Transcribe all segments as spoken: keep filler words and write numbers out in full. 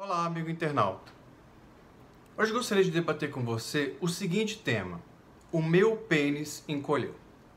Olá, amigo internauta. Hoje gostaria de debater com você o seguinte tema: o meu pênis encolheu.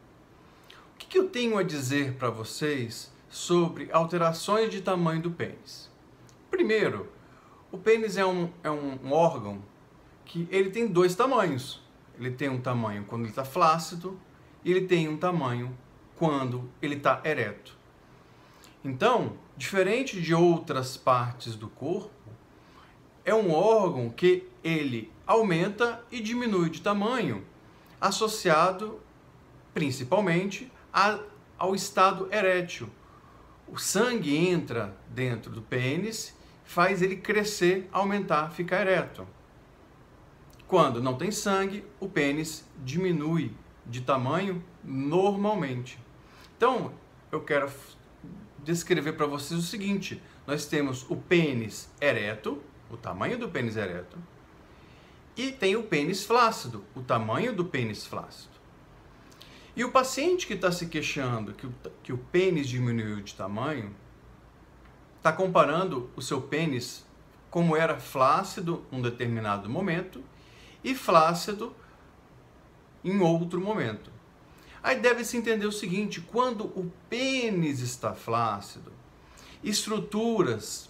O que, que eu tenho a dizer para vocês sobre alterações de tamanho do pênis? Primeiro, o pênis é um, é um órgão que ele tem dois tamanhos. Ele tem um tamanho quando ele está flácido e ele tem um tamanho quando ele está ereto. Então, diferente de outras partes do corpo, é um órgão que ele aumenta e diminui de tamanho, associado principalmente a, ao estado erétil. O sangue entra dentro do pênis, faz ele crescer, aumentar, ficar ereto. Quando não tem sangue, o pênis diminui de tamanho normalmente. Então, eu quero descrever para vocês o seguinte: nós temos o pênis ereto, o tamanho do pênis ereto, e tem o pênis flácido, o tamanho do pênis flácido. E o paciente que está se queixando que o, que o pênis diminuiu de tamanho, está comparando o seu pênis como era flácido em um determinado momento e flácido em outro momento. Aí deve-se entender o seguinte: quando o pênis está flácido, estruturas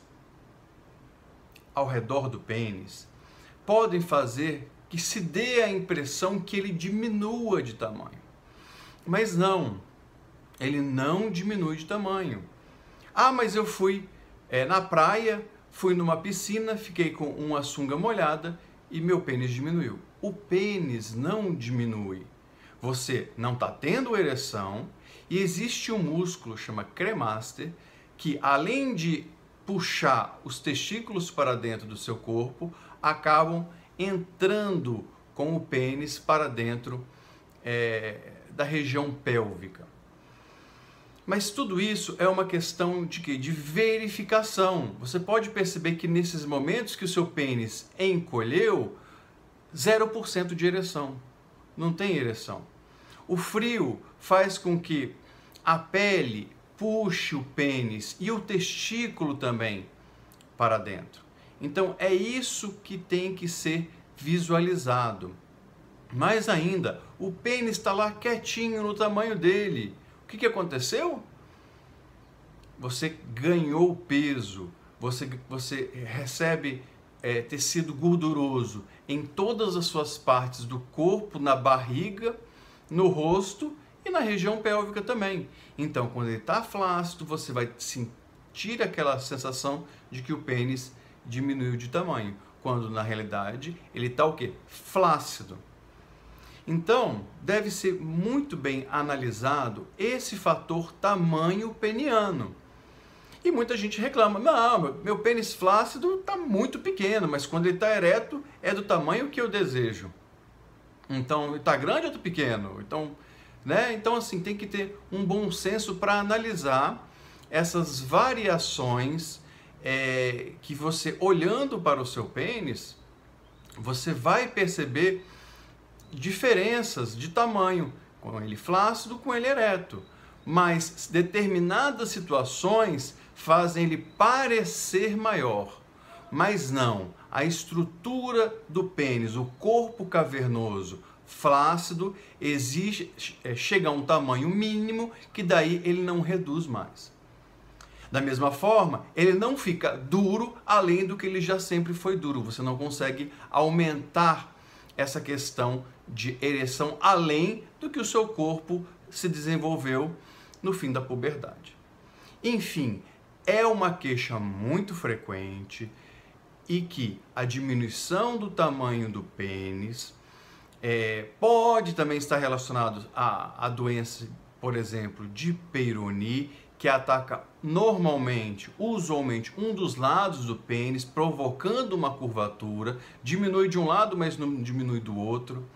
ao redor do pênis podem fazer que se dê a impressão que ele diminua de tamanho. Mas não, ele não diminui de tamanho. Ah, mas eu fui é, na praia, fui numa piscina, fiquei com uma sunga molhada e meu pênis diminuiu. O pênis não diminui. Você não está tendo ereção e existe um músculo, chama cremaster, que além de puxar os testículos para dentro do seu corpo, acabam entrando com o pênis para dentro é, da região pélvica. Mas tudo isso é uma questão de quê? De verificação. Você pode perceber que nesses momentos que o seu pênis encolheu, zero por cento de ereção. Não tem ereção. O frio faz com que a pele puxe o pênis e o testículo também para dentro. Então é isso que tem que ser visualizado. Mais ainda, o pênis está lá quietinho no tamanho dele. O que, que aconteceu? Você ganhou peso, você, você recebe é, tecido gorduroso em todas as suas partes do corpo, na barriga, no rosto e na região pélvica também. Então, quando ele está flácido, você vai sentir aquela sensação de que o pênis diminuiu de tamanho, quando na realidade ele está o quê? Flácido. Então, deve ser muito bem analisado esse fator tamanho peniano. E muita gente reclama: não, meu pênis flácido está muito pequeno, mas quando ele está ereto é do tamanho que eu desejo. Então, está grande ou está pequeno? Então, né? Então, assim, tem que ter um bom senso para analisar essas variações é, que você, olhando para o seu pênis, você vai perceber diferenças de tamanho, com ele flácido, com ele ereto. Mas determinadas situações fazem ele parecer maior. Mas não, a estrutura do pênis, o corpo cavernoso flácido, exige, chega a um tamanho mínimo que daí ele não reduz mais. Da mesma forma, ele não fica duro além do que ele já sempre foi duro. Você não consegue aumentar essa questão de ereção além do que o seu corpo se desenvolveu no fim da puberdade. Enfim, é uma queixa muito frequente e que a diminuição do tamanho do pênis é, pode também estar relacionado à, à doença, por exemplo, de Peyronie, que ataca normalmente, usualmente, um dos lados do pênis, provocando uma curvatura, diminui de um lado, mas não diminui do outro.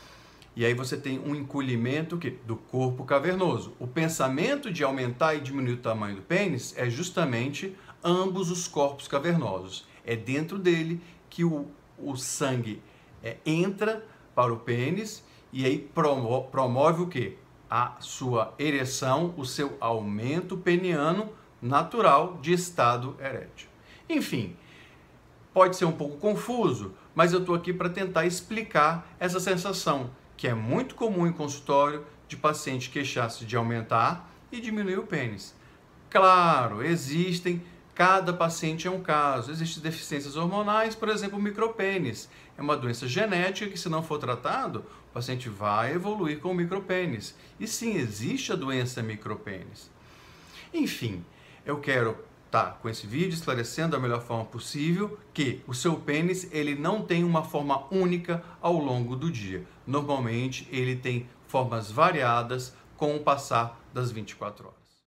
E aí você tem um encolhimento que, do corpo cavernoso. O pensamento de aumentar e diminuir o tamanho do pênis é justamente ambos os corpos cavernosos. É dentro dele que o, o sangue é, entra para o pênis e aí promo, promove o quê? A sua ereção, o seu aumento peniano natural de estado erétil. Enfim, Pode ser um pouco confuso, mas eu estou aqui para tentar explicar essa sensação, que é muito comum em consultório de paciente queixar-se de aumentar e diminuir o pênis. Claro, existem, cada paciente é um caso. Existem deficiências hormonais, por exemplo, o micropênis. É uma doença genética que, se não for tratado, o paciente vai evoluir com o micropênis. E sim, existe a doença micropênis. Enfim, eu quero estar com esse vídeo esclarecendo da melhor forma possível que o seu pênis ele não tem uma forma única ao longo do dia. Normalmente ele tem formas variadas com o passar das vinte e quatro horas.